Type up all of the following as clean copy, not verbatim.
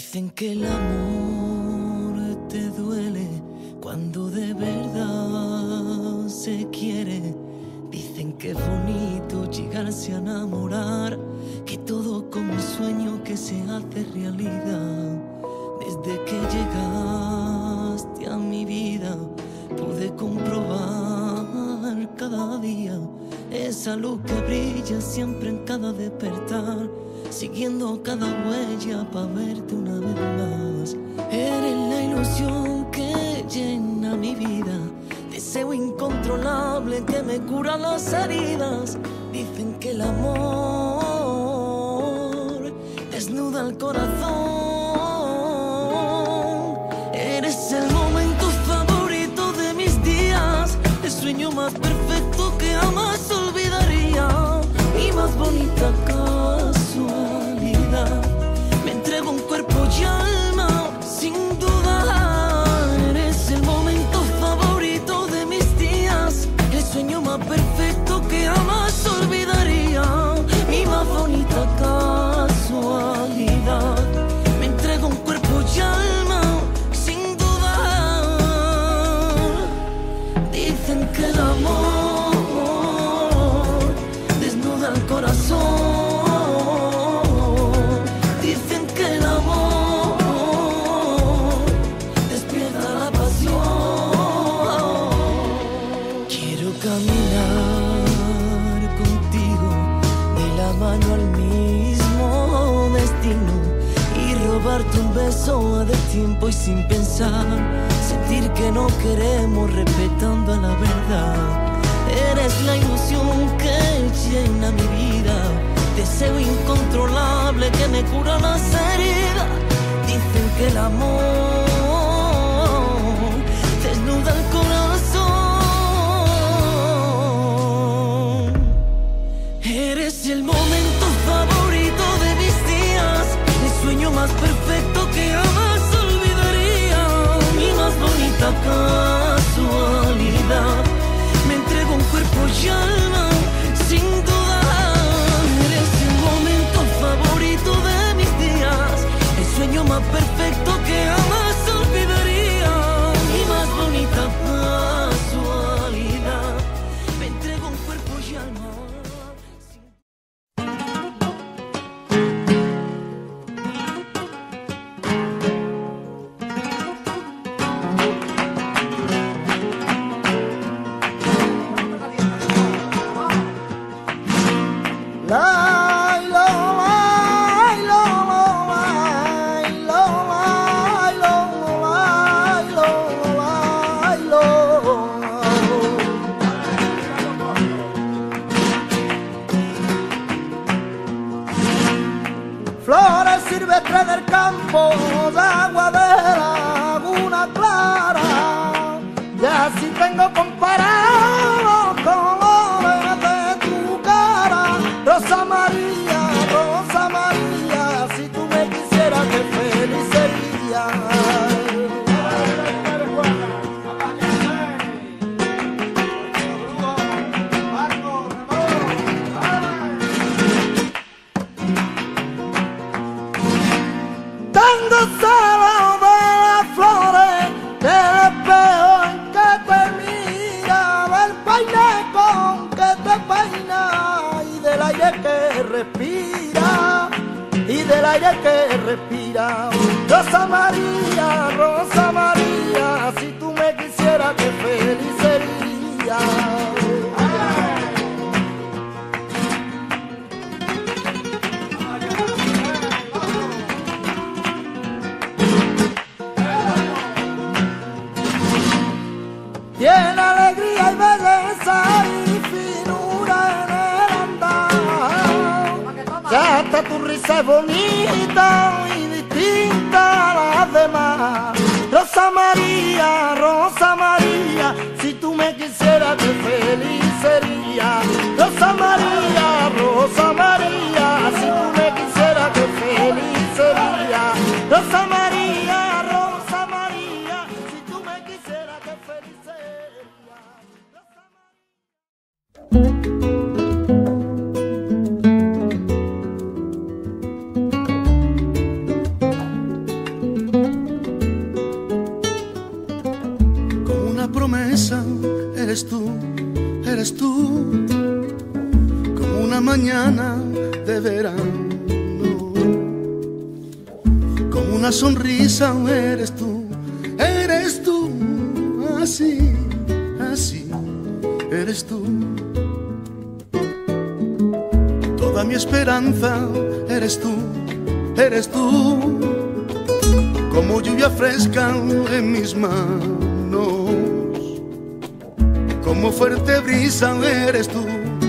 Dicen que el amor te duele cuando de verdad se quiere. Dicen que es bonito llegarse a enamorar, que todo como un sueño que se hace realidad. Desde que llegaste a mi vida pude comprobar cada día esa luz que brilla siempre en cada despertar, siguiendo cada huella para verte una vez más. Eres la ilusión que llena mi vida, deseo incontrolable que me cura las heridas. Dicen que el amor desnuda el corazón. Eres el momento favorito de mis días, el sueño más perfecto que jamás olvidaría. Mi más bonita casualidad, me entrego un cuerpo y alma sin dudar. Eres el momento favorito de mis días, el sueño más perfecto que jamás olvidaría. Mi más bonita casualidad, me entrego un cuerpo y alma sin dudar. Dicen que el amor desnuda el corazón. Dicen que el amor despierta la pasión. Quiero caminar contigo de la mano al mismo destino y robarte un beso a destiempo y sin pensar, sentir que no queremos respetando a la verdad. Eres la ilusión que llena mi vida, deseo incontrolable que me cura las heridas. Dicen que el amor desnuda el corazón. Eres el momento favorito de mis días, el sueño más perfecto que jamás olvidaría. Mi más bonita casualidad, me entrego un cuerpo y alma sin dudar. Eres el momento favorito de mis días, el sueño más perfecto que jamás olvidaría. Mi más bonita casualidad, me entrego un cuerpo y alma. Flores silvestres del campo, de agua de laguna clara, y así tengo comparado los colores de tu cara. Rosa María, si tú me quisieras, qué feliz sería. Tengo celos de las flores, del espejo en que te mira, del peine con que te peina, y del aire que respira, y del aire que respira. Rosa María, si tú me quisieras, qué feliz sería. Tiene alegría y belleza y finura en el andar, ya hasta tu risa es bonita y distinta a las demás. Rosa María, si tú me quisieras, qué feliz sería. Rosa María, si tú me quisieras, qué feliz sería. Rosa María, si tú me quisieras, qué feliz sería. promesa, eres tú, como una mañana de verano, como una sonrisa, eres tú, así, así, eres tú. Toda mi esperanza, eres tú, como lluvia fresca en mis manos, como fuerte brisa, eres tú,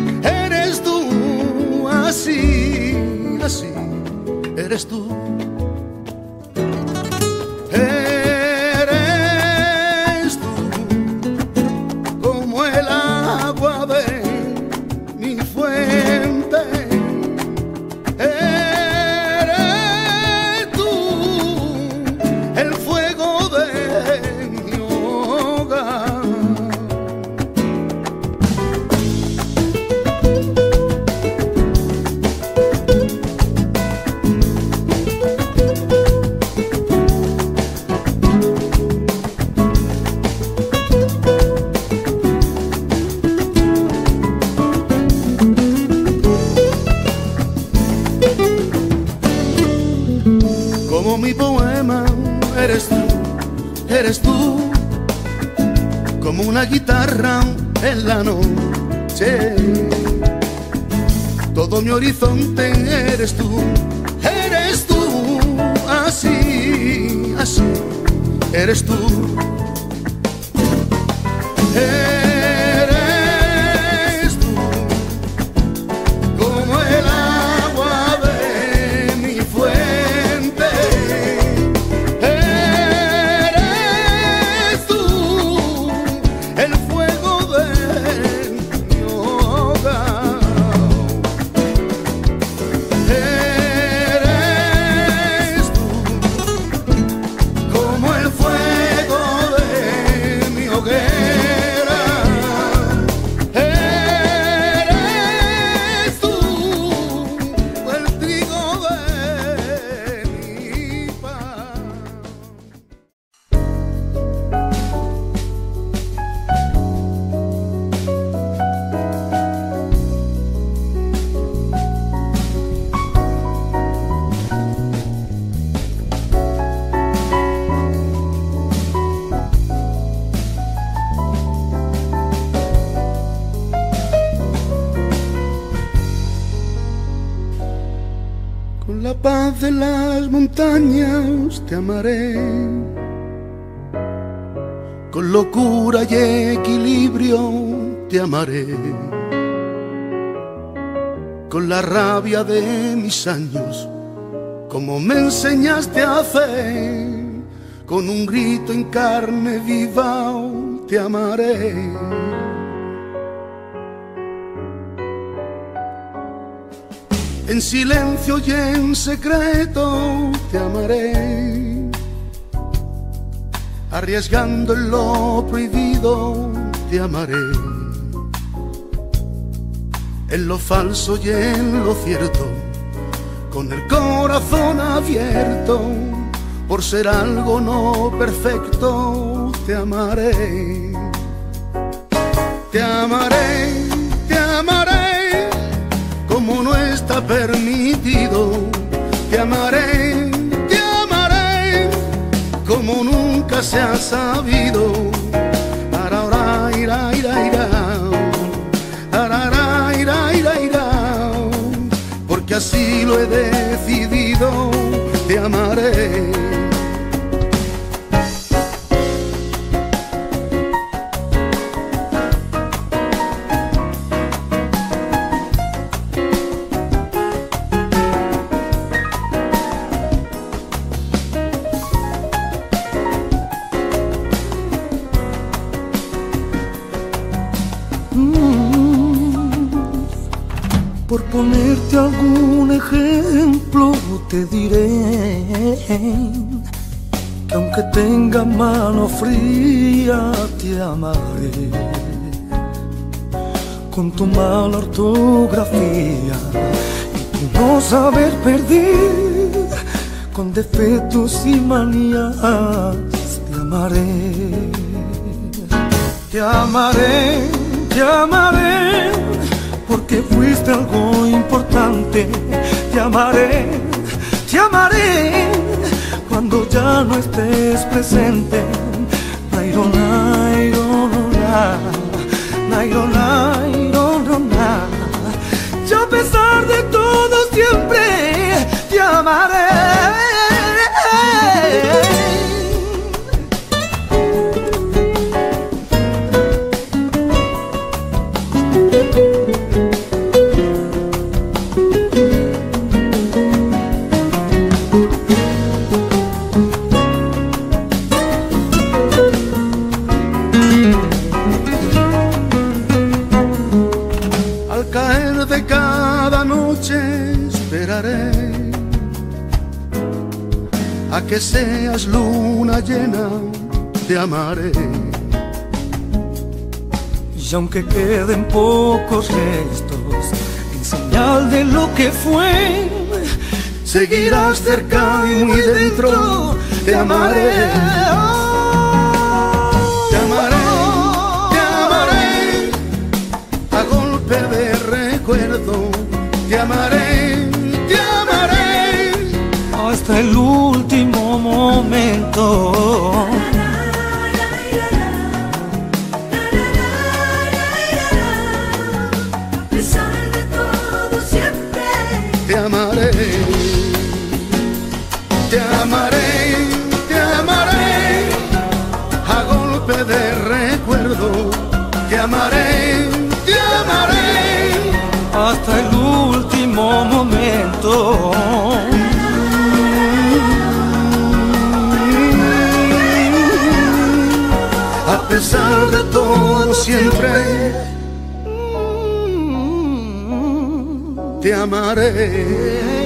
así, así, eres tú. Eres tú, como el agua de mi fuente. Eres tú, el fuego de mi hogar. Como mi poema, eres tú, como una guitarra en la noche. Todo mi horizonte eres tú, así, así, eres tú. Eres tú, como el agua de mi fuente. Eres tú, el fuego de mi hogar. Eres tú, como el fuego de mi hoguera. Eres tú, el trigo de mi pan. Con la paz de las montañas te amaré, con locura y equilibrio te amaré, con la rabia de mis años, como me enseñaste a hacer, con un grito en carne viva te amaré. En silencio y en secreto te amaré, arriesgando en lo prohibido te amaré, en lo falso y en lo cierto, con el corazón abierto, por ser algo no perfecto te amaré. Te amaré, te amaré, como no está permitido. Te amaré, como nunca se ha sabido. Arara, ira, ira, ira. Arara, ira, ira, ira. Porque así lo he decidido. Te amaré. Por ponerte algún ejemplo te diré que aunque tenga mano fría te amaré, con tu mala ortografía y tu no saber perder, con defectos y manías te amaré. te amaré, porque fuiste algo importante. Te amaré cuando ya no estés presente. Nairo, nairo, na, nairo, nairo, na. Yo a pesar de todo siempre te amaré. Al caer de cada noche esperaré a que seas luna llena, te amaré. Y aunque queden pocos restos en señal de lo que fue, seguirás cerca y muy dentro, te amaré. Te amaré, te amaré, a golpe de recuerdo, te amaré, te amaré, hasta el último momento. A pesar de todo siempre te amaré, te amaré, te amaré, a golpe de recuerdo, te amaré, te amaré, Hasta el último momento. a pesar de todo siempre te amaré.